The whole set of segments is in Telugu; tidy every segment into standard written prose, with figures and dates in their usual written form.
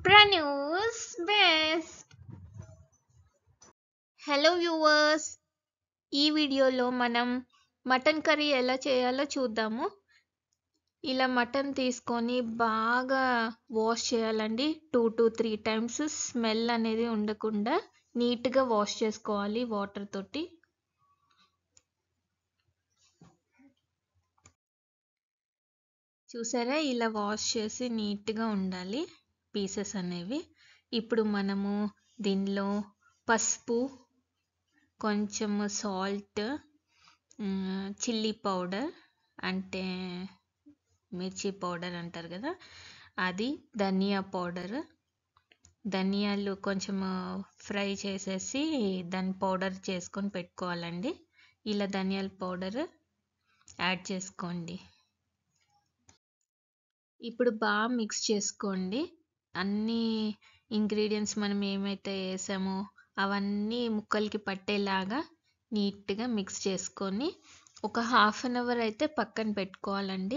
Pranews best. హలో వ్యూవర్స్, ఈ వీడియోలో మనం మటన్ కర్రీ ఎలా చేయాలో చూద్దాము. ఇలా మటన్ తీసుకొని బాగా వాష్ చేయాలండి. 2 to 3 టైమ్స్ స్మెల్ అనేది ఉండకుండా నీట్గా వాష్ చేసుకోవాలి వాటర్ తోటి. చూసారా, ఇలా వాష్ చేసి నీట్గా ఉండాలి పీసెస్ అనేవి. ఇప్పుడు మనము దీనిలో పసుపు, కొంచెం సాల్ట్, చిల్లీ పౌడర్ అంటే మిర్చి పౌడర్ అంటారు కదా అది, ధనియా పౌడర్, ధనియాలు కొంచెం ఫ్రై చేసేసి దాన్ని పౌడర్ చేసుకొని పెట్టుకోవాలండి. ఇలా ధనియాల పౌడర్ యాడ్ చేసుకోండి. ఇప్పుడు బాగా మిక్స్ చేసుకోండి. అన్ని ఇంగ్రీడియంట్స్ మనం ఏమైతే వేసామో అవన్నీ ముక్కలకి పట్టేలాగా నీట్గా మిక్స్ చేసుకొని ఒక 1/2 అవర్ అయితే పక్కన పెట్టుకోవాలండి.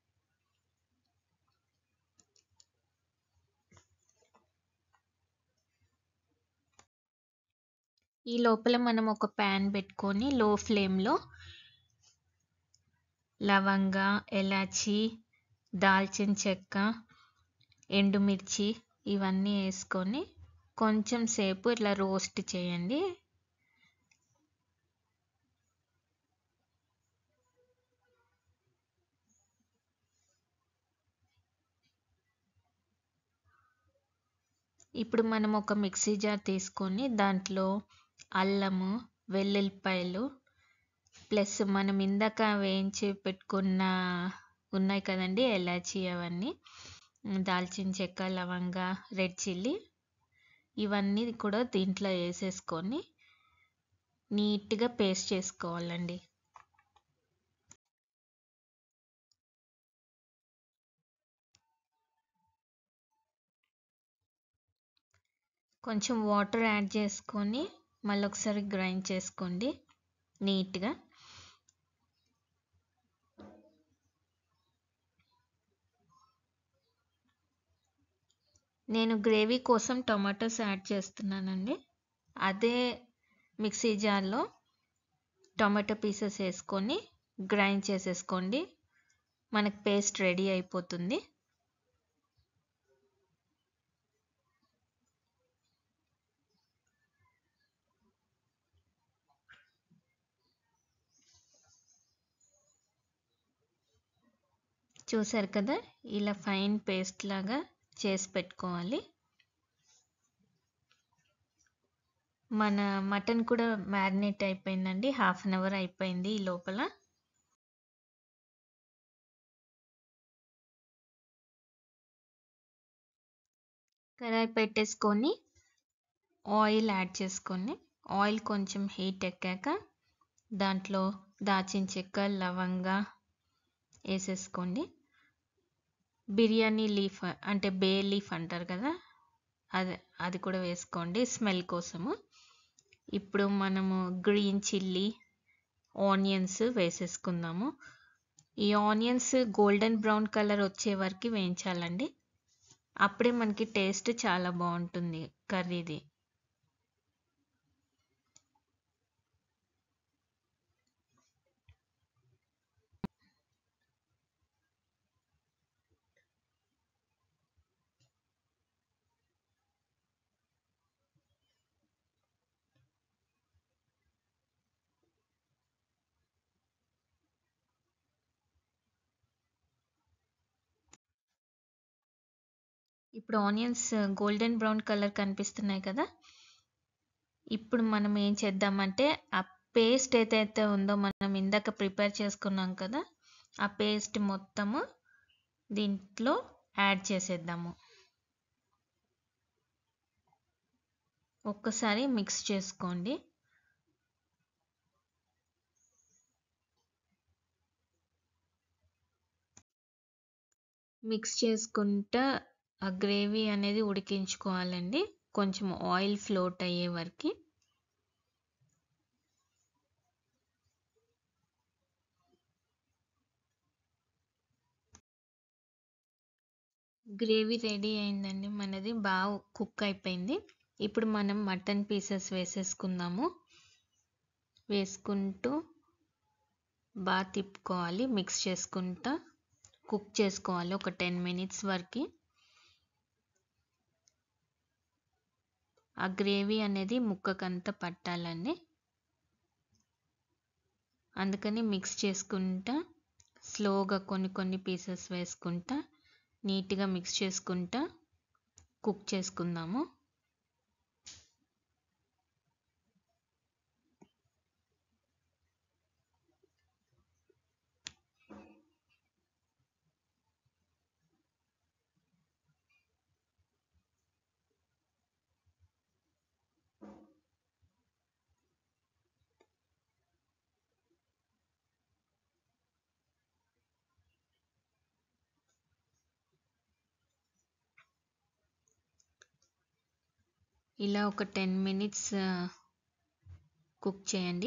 ఈ లోపల మనం ఒక ప్యాన్ పెట్టుకొని లో ఫ్లేమ్లో లవంగ, ఎలాచి, దాల్చిన చెక్క, ఎండుమిర్చి ఇవన్నీ వేసుకొని కొంచెం సేపు ఇట్లా రోస్ట్ చేయండి. ఇప్పుడు మనం ఒక మిక్సీ జార్ తీసుకొని దాంట్లో అల్లము, వెల్లుల్లిపాయలు ప్లస్ మనం ఇందాక వేయించి పెట్టుకున్న ఉన్నాయి కదండి ఎలాచి, అవన్నీ దాల్చిన చెక్క, లవంగ, రెడ్ చిల్లీ ఇవన్నీ కూడా దీంట్లో వేసేసుకొని నీట్గా పేస్ట్ చేసుకోవాలండి. కొంచెం వాటర్ యాడ్ చేసుకొని మళ్ళీ ఒకసారి గ్రైండ్ చేసుకోండి నీట్గా. నేను గ్రేవీ కోసం టొమాటోస్ యాడ్ చేస్తున్నానండి. అదే మిక్సీ జార్లో టొమాటో పీసెస్ వేసుకొని గ్రైండ్ చేసేసుకోండి. మనకు పేస్ట్ రెడీ అయిపోతుంది. చూసారు కదా, ఇలా ఫైన్ పేస్ట్ లాగా చేసి పెట్టుకోవాలి. మన మటన్ కూడా మ్యారినేట్ అయిపోయిందండి. 1/2 అవర్ అయిపోయింది. ఈ లోపల కడాయి పెట్టేసుకొని ఆయిల్ యాడ్ చేసుకొని ఆయిల్ కొంచెం హీట్ ఎక్కాక దాంట్లో దాచిన చెక్క, లవంగ వేసేసుకోండి. బిర్యానీ లీఫ్ అంటే బే లీఫ్ అంటారు కదా, అది కూడా వేసుకోండి స్మెల్ కోసము. ఇప్పుడు మనము గ్రీన్ చిల్లీ, ఆనియన్స్ వేసేసుకుందాము. ఈ ఆనియన్స్ గోల్డెన్ బ్రౌన్ కలర్ వచ్చే వరకు వేయించాలండి. అప్పుడే మనకి టేస్ట్ చాలా బాగుంటుంది కర్రీది. ఇప్పుడు ఆనియన్స్ గోల్డెన్ బ్రౌన్ కలర్ కనిపిస్తున్నాయి కదా. ఇప్పుడు మనం ఏం చేద్దామంటే ఆ పేస్ట్ ఏదైతే ఉందో మనం ఇందాక ప్రిపేర్ చేసుకున్నాం కదా, ఆ పేస్ట్ మొత్తము దీంట్లో యాడ్ చేసేద్దాము. ఒక్కసారి మిక్స్ చేసుకోండి. మిక్స్ చేసుకుంటా ఆ గ్రేవీ అనేది ఉడికించుకోవాలండి, కొంచెం ఆయిల్ ఫ్లోట్ అయ్యే వరకు. గ్రేవీ రెడీ అయిందండి మనది, బాగా కుక్ అయిపోయింది. ఇప్పుడు మనం మటన్ పీసెస్ వేసేసుకుందాము. వేసుకుంటూ బాగా తిప్పుకోవాలి, మిక్స్ చేసుకుంటా కుక్ చేసుకోవాలి ఒక 10 మినిట్స్ వరకు. ఆ గ్రేవీ అనేది ముక్కకంతా పట్టాలండి, అందుకని మిక్స్ చేసుకుంటా స్లోగా కొన్ని పీసెస్ వేసుకుంటా నీట్గా మిక్స్ చేసుకుంటా కుక్ చేసుకుందాము. ఇలా ఒక 10 మినిట్స్ కుక్ చేయండి.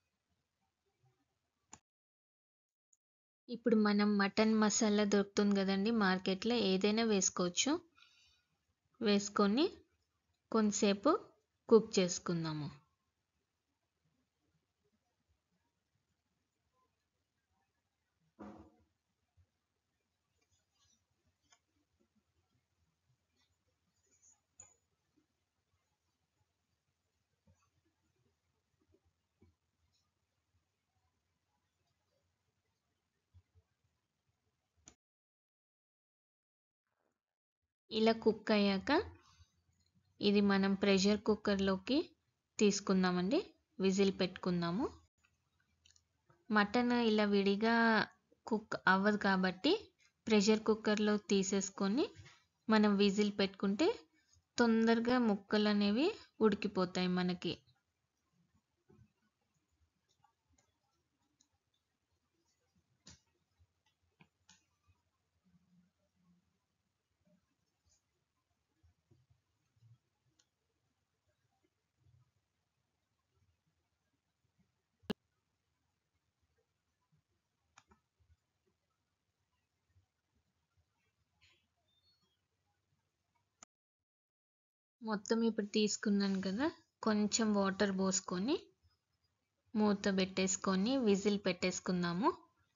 ఇప్పుడు మనం మటన్ మసాలా దొరుకుతుంది కదండి మార్కెట్లో, ఏదైనా వేసుకోవచ్చు. వేసుకొని కొంతసేపు కుక్ చేసుకుందాము. ఇలా కుక్ అయ్యాక ఇది మనం ప్రెషర్ కుక్కర్లోకి తీసుకుందామండి, విజిల్ పెట్టుకుందాము. మటన్ ఇలా విడిగా కుక్ అవ్వదు కాబట్టి ప్రెషర్ కుక్కర్లో తీసేసుకొని మనం విజిల్ పెట్టుకుంటే తొందరగా ముక్కలు అనేవి ఉడికిపోతాయి మనకి. మొత్తం ఇప్పుడు తీసుకున్నాను కదా, కొంచెం వాటర్ పోసుకొని మూత పెట్టేసుకొని విజిల్ పెట్టేసుకుందాము.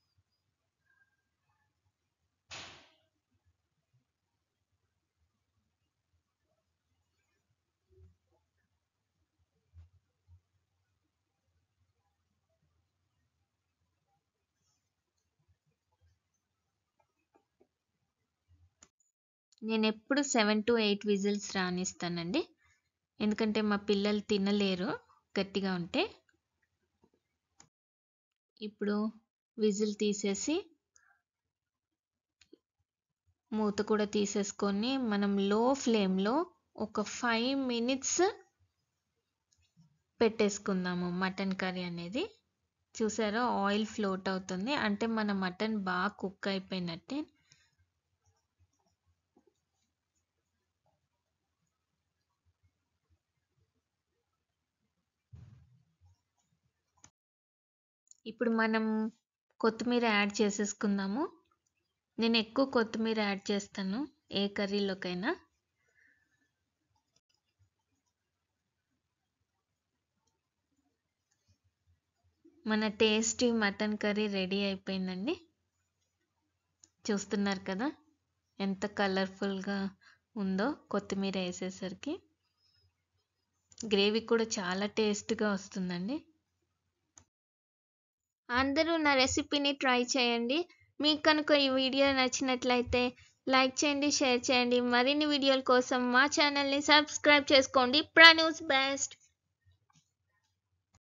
నేను ఎప్పుడు 7 to 8 విజిల్స్ రానిస్తానండి, ఎందుకంటే మా పిల్లలు తినలేరు గట్టిగా ఉంటే. ఇప్పుడు విజిల్ తీసేసి మూత కూడా తీసేసుకొని మనం లో ఫ్లేమ్లో ఒక 5 మినిట్స్ పెట్టేసుకుందాము మటన్ కర్రీ అనేది. చూసారా, ఆయిల్ ఫ్లోట్ అవుతుంది అంటే మన మటన్ బాగా కుక్ అయిపోయినట్టే. ఇప్పుడు మనం కొత్తిమీర యాడ్ చేసేసుకుందాము. నేను ఎక్కువ కొత్తిమీర యాడ్ చేస్తాను ఏ కర్రీలోకైనా. మన టేస్టీ మటన్ కర్రీ రెడీ అయిపోయిందండి. చూస్తున్నారు కదా ఎంత కలర్ఫుల్గా ఉందో కొత్తిమీర వేసేసరికి. గ్రేవీ కూడా చాలా టేస్ట్గా వస్తుందండి. అందరూ నా రెసిపీని ట్రై చేయండి. మీకు కనుక ఈ వీడియో నచ్చినట్లయితే లైక్ చేయండి, షేర్ చేయండి. మరిన్ని వీడియోల కోసం మా ఛానల్ని సబ్స్క్రైబ్ చేసుకోండి. ప్రాన్యూస్ బెస్ట్.